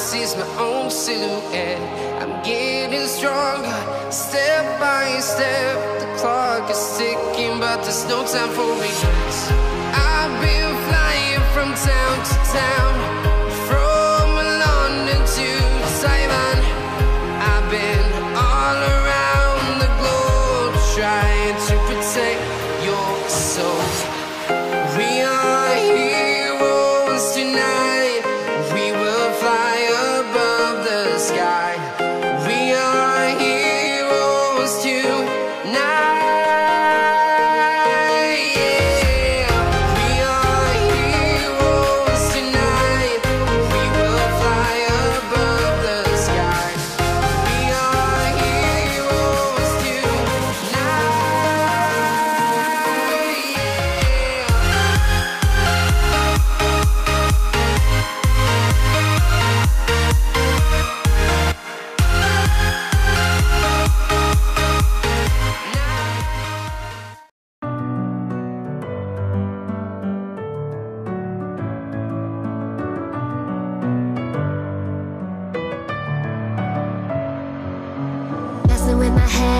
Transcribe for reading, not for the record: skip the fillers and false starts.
sees my own silhouette. I'm getting stronger, step by step. The clock is ticking, but there's no time for regrets. I've been flying from town to town, from London to Taiwan. I've been all around the globe, trying to protect your soul. We are heroes tonight. We will fly above the sky. We are heroes tonight. Yeah. We are heroes tonight. We will fly above the sky. We are heroes tonight. Messing with my head.